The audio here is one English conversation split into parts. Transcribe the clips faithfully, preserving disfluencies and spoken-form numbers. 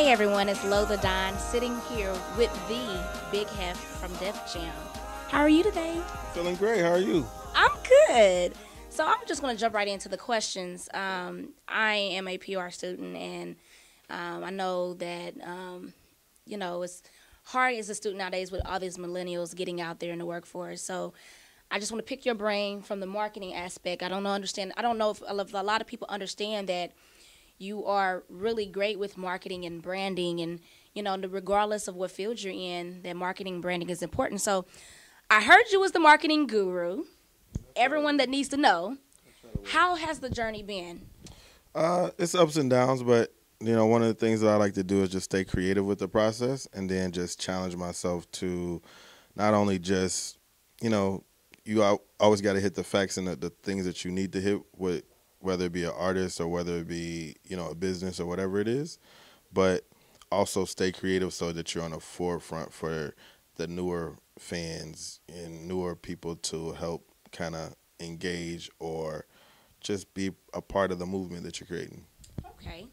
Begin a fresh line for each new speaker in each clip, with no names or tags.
Hey everyone, it's Lola Don sitting here with the Big Hef from Def Jam. How are you today?
Feeling great. How are you?
I'm good. So I'm just going to jump right into the questions. Um, I am a P R student, and um, I know that um, you know it's hard as a student nowadays with all these millennials getting out there in the workforce. So I just want to pick your brain from the marketing aspect. I don't know understand. I don't know if a lot of people understand that you are really great with marketing and branding, and you know, regardless of what field you're in, that marketing and branding is important. So I heard you was the marketing guru. Everyone that needs to know, how has the journey been?
Uh, it's ups and downs, but you know, one of the things that I like to do is just stay creative with the process, and then just challenge myself to not only just, you know, you al- always got to hit the facts and the, the things that you need to hit with, whether it be an artist or whether it be, you know, a business or whatever it is, but also stay creative so that you're on the forefront for the newer fans and newer people to help kind of engage or just be a part of the movement that you're creating.
Okay.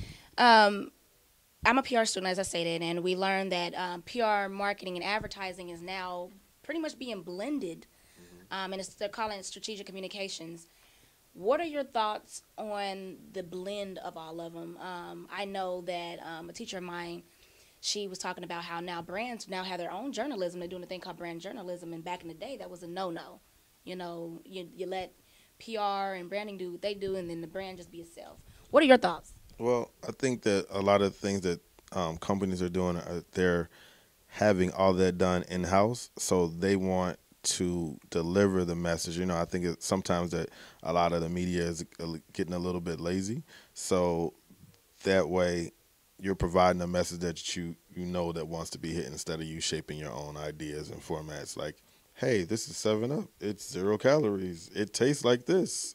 Um, I'm a P R student, as I stated, and we learned that um, P R marketing and advertising is now pretty much being blended, um, and it's, they're calling it strategic communications. What are your thoughts on the blend of all of them? Um, I know that um, a teacher of mine, she was talking about how now brands now have their own journalism. They're doing a thing called brand journalism, and back in the day, that was a no-no. You know, you, you let P R and branding do what they do, and then the brand just be itself. What are your thoughts?
Well, I think that a lot of things that um, companies are doing, are they're having all that done in-house, so they want to deliver the message. You know, I think it, sometimes that a lot of the media is getting a little bit lazy, so that way you're providing a message that you you know that wants to be hit instead of you shaping your own ideas and formats. Like, hey, this is Seven Up. It's zero calories. It tastes like this.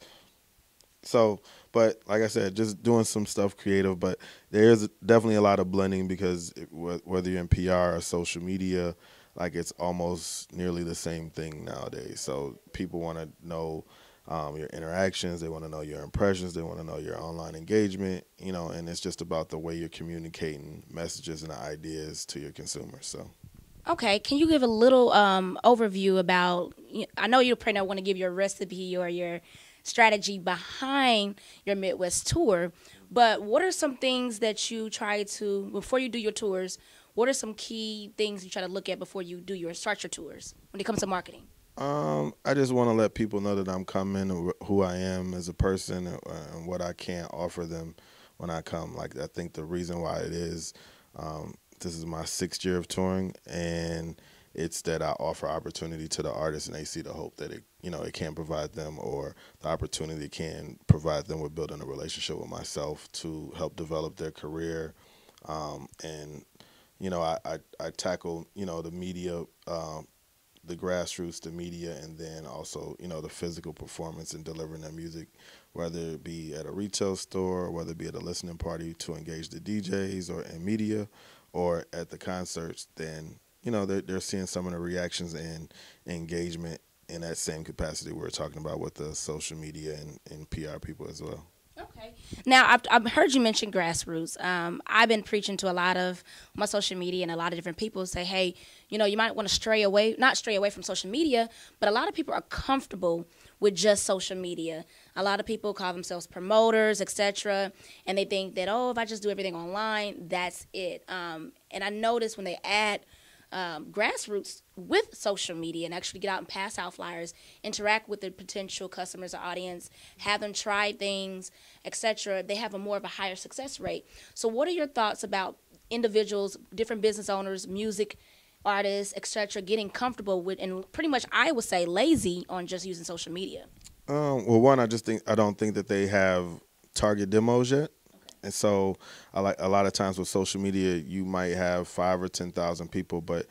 So, but like I said, just doing some stuff creative. But there's definitely a lot of blending because it, whether you're in P R or social media, like it's almost nearly the same thing nowadays. So people want to know um, your interactions. They want to know your impressions. They want to know your online engagement. You know, and it's just about the way you're communicating messages and ideas to your consumers. So.
Okay, can you give a little um, overview about? I know you probably don't want to give your recipe or your strategy behind your Midwest tour, but what are some things that you try to before you do your tours? What are some key things you try to look at before you do your start your tours when it comes to marketing?
Um, I just want to let people know that I'm coming, and who I am as a person, uh, and what I can offer them when I come. Like, I think the reason why it is, um, this is my sixth year of touring, and it's that I offer opportunity to the artists, and they see the hope that it, you know, it can provide them, or the opportunity can provide them with building a relationship with myself to help develop their career. Um, and you know, I, I, I tackle, you know, the media. Um, the grassroots, the media, and then also, you know, the physical performance and delivering their music, whether it be at a retail store, or whether it be at a listening party to engage the D Js or in media, or at the concerts. Then, you know, they're, they're seeing some of the reactions and engagement in that same capacity we're talking about with the social media and, and P R people as well.
Okay. Now, I've, I've heard you mention grassroots. Um, I've been preaching to a lot of my social media, and a lot of different people say, hey, you know, you might want to stray away, not stray away from social media, but a lot of people are comfortable with just social media. A lot of people call themselves promoters, et cetera, and they think that, oh, if I just do everything online, that's it. Um, and I notice when they add Um, grassroots with social media and actually get out and pass out flyers, interact with the potential customers or audience, have them try things, et cetera, they have a more of a higher success rate. So what are your thoughts about individuals, different business owners, music artists, et cetera, getting comfortable with, and pretty much I would say lazy on just using social media?
Um, well, one, I just think I don't think that they have target demos yet. And so, I like a lot of times with social media, you might have five or ten thousand people, but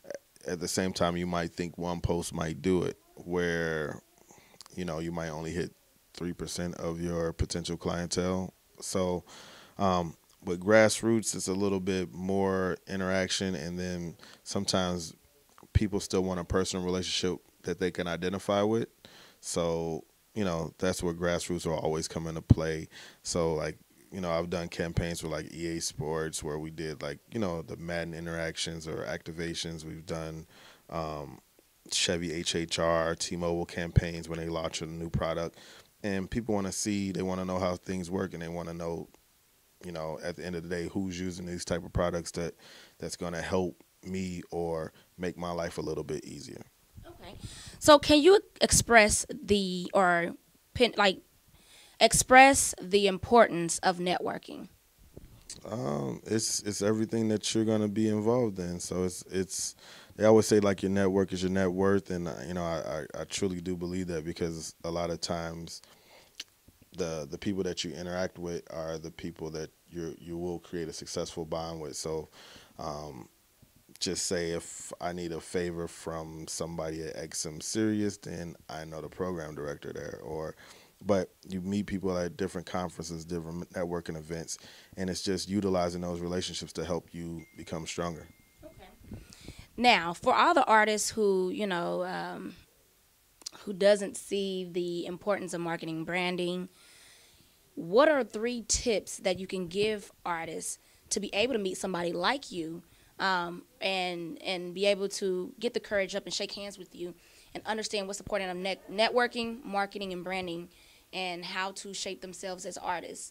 at the same time, you might think one post might do it. Where, you know, you might only hit three percent of your potential clientele. So, um, with grassroots, it's a little bit more interaction, and then sometimes people still want a personal relationship that they can identify with. So, you know, that's where grassroots will always come into play. So, like, you know, I've done campaigns for like E A Sports where we did like, you know, the Madden interactions or activations. We've done um, Chevy H H R, T-Mobile campaigns when they launch a new product. And people want to see, they want to know how things work, and they want to know, you know, at the end of the day, who's using these type of products that that's going to help me or make my life a little bit easier.
Okay. So can you express the, or pin, like, express the importance of networking?
Um, it's it's everything that you're gonna be involved in. So it's it's they always say like your network is your net worth, and uh, you know I, I, I truly do believe that, because a lot of times the the people that you interact with are the people that you you will create a successful bond with. So um, just say if I need a favor from somebody at X M Sirius, then I know the program director there. Or but you meet people at different conferences, different networking events, and it's just utilizing those relationships to help you become stronger.
Okay. Now, for all the artists who, you know, um, who doesn't see the importance of marketing branding, what are three tips that you can give artists to be able to meet somebody like you, um, and and be able to get the courage up and shake hands with you and understand what's important of net- networking, marketing, and branding, and how to shape themselves as artists?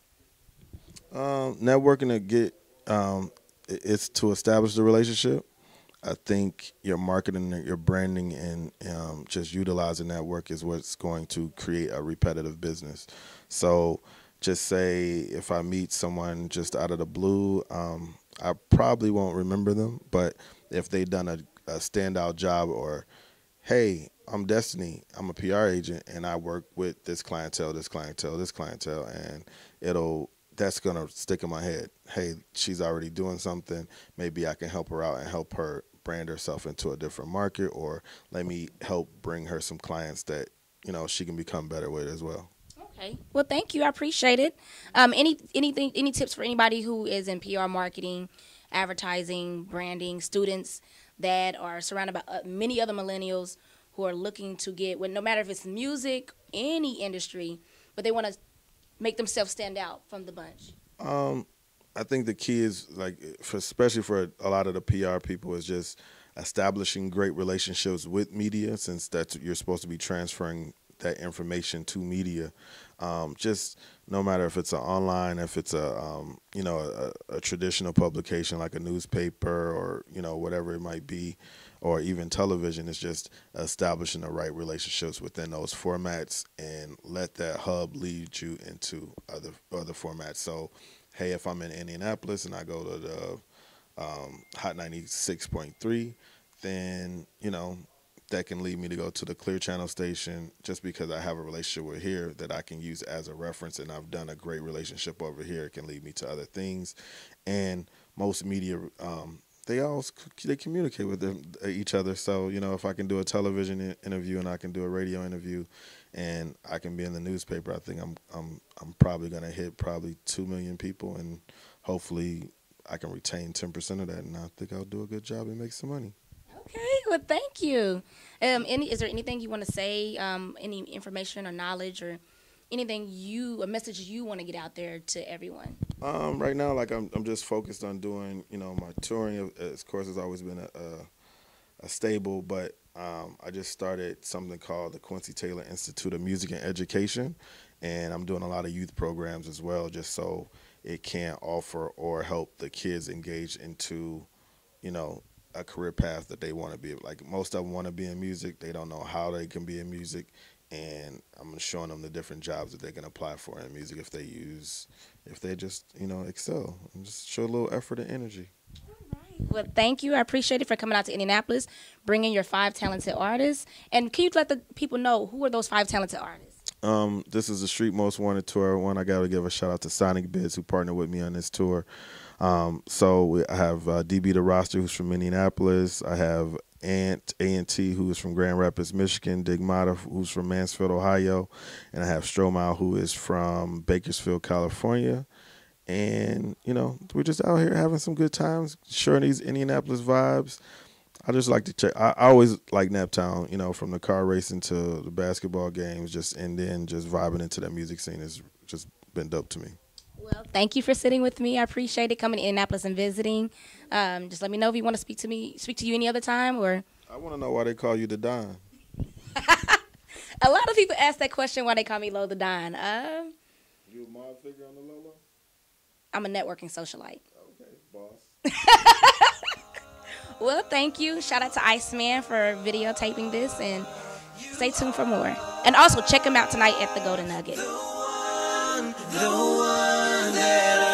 Um, networking to get um, i- it's to establish the relationship. I think your marketing, your branding, and um, just utilizing that work is what's going to create a repetitive business. So, just say if I meet someone just out of the blue, um, I probably won't remember them. But if they've done a, a standout job, or hey, I'm Destiny, I'm a P R agent, and I work with this clientele, this clientele, this clientele, and it'll that's gonna stick in my head. Hey, she's already doing something. Maybe I can help her out and help her brand herself into a different market, or let me help bring her some clients that you know she can become better with as well.
Okay. Well, thank you. I appreciate it. Um, any anything any tips for anybody who is in P R marketing, advertising, branding, students that are surrounded by uh, many other millennials who are looking to get, well, no matter if it's music, any industry, but they want to make themselves stand out from the bunch?
Um, I think the key is like, for, especially for a lot of the P R people, is just establishing great relationships with media, since that's you're supposed to be transferring that information to media. Um, just no matter if it's an online, if it's a um, you know a, a traditional publication like a newspaper, or you know whatever it might be, or even television, it's just establishing the right relationships within those formats, and let that hub lead you into other other formats. So, hey, if I'm in Indianapolis and I go to the um, Hot ninety-six point three, then you know that can lead me to go to the Clear Channel station, just because I have a relationship with here that I can use as a reference, and I've done a great relationship over here. It can lead me to other things, and most media, um, they all they communicate with them, each other. So you know, if I can do a television interview and I can do a radio interview, and I can be in the newspaper, I think I'm I'm I'm probably gonna hit probably two million people, and hopefully I can retain ten percent of that, and I think I'll do a good job and make some money.
Okay, well, thank you. Um, any is there anything you want to say? Um, any information or knowledge or anything you a message you want to get out there to everyone?
Um, right now, like I'm, I'm just focused on doing, you know, my touring. Of course, has always been a, a, a stable, but um, I just started something called the Quincy Taylor Institute of Music and Education, and I'm doing a lot of youth programs as well, just so it can offer or help the kids engage into, you know, a career path that they want to be. Like most of them want to be in music, they don't know how they can be in music, and I'm showing them the different jobs that they can apply for in music if they use, if they just, you know, excel and just show a little effort and energy.
Well, thank you. I appreciate it for coming out to Indianapolis, bringing your five talented artists. And can you let the people know who are those five talented artists?
Um, this is the Street Most Wanted tour. One, I got to give a shout out to Sonic Bids, who partnered with me on this tour. Um, so we, I have uh, D B the Roster, who's from Indianapolis. I have Ant A and T, who is from Grand Rapids, Michigan. Digmata, who's from Mansfield, Ohio, and I have Stromae, who is from Bakersfield, California. And you know, we're just out here having some good times, sharing these Indianapolis vibes. I just like to check. I, I always like Naptown, you know, from the car racing to the basketball games, just and then just vibing into that music scene has just been dope to me.
Well, thank you for sitting with me. I appreciate it, coming to Indianapolis and visiting. Um, just let me know if you want to speak to me, speak to you any other time, or.
I want to know why they call you the Don.
A lot of people ask that question why they call me Lo the Don. Uh,
You a mob figure on the Lolo?
I'm a networking socialite.
Okay, boss.
Well, thank you. Shout out to Iceman for videotaping this, and stay tuned for more. And also check him out tonight at the Golden Nugget.
The one that I